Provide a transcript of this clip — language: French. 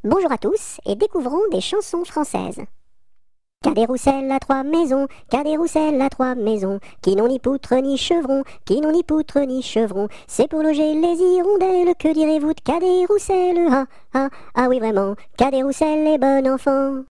Bonjour à tous et découvrons des chansons françaises. Cadet Rousselle a 3 maisons, Cadet Rousselle a 3 maisons, qui n'ont ni poutre ni chevron, qui n'ont ni poutre ni chevron. C'est pour loger les hirondelles, que direz-vous de Cadet Rousselle? Ah, ah, ah oui vraiment, Cadet Rousselle est bon enfant.